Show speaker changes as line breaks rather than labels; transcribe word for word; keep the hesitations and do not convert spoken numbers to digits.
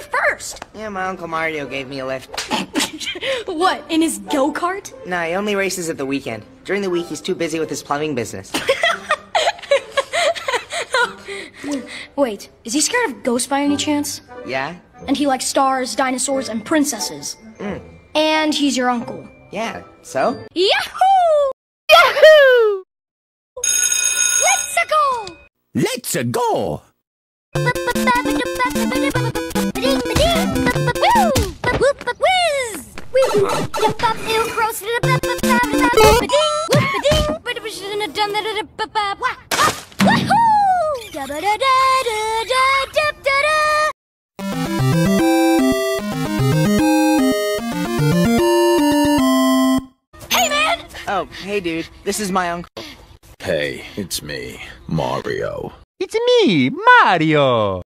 here first?
Yeah, my Uncle Mario gave me a lift.
What, in his go-kart?
Nah, he only races at the weekend. During the week, he's too busy with his plumbing business.
Wait, is he scared of ghosts by any chance?
Yeah?
And he likes stars, dinosaurs, and princesses.
Mm.
And he's your uncle.
Yeah, so?
Yahoo! Yahoo! Let's-a go!
Let's-a go!
Hey, man!
Oh, hey, dude. This is my uncle.
Hey, it's me, Mario.
It's me, Mario.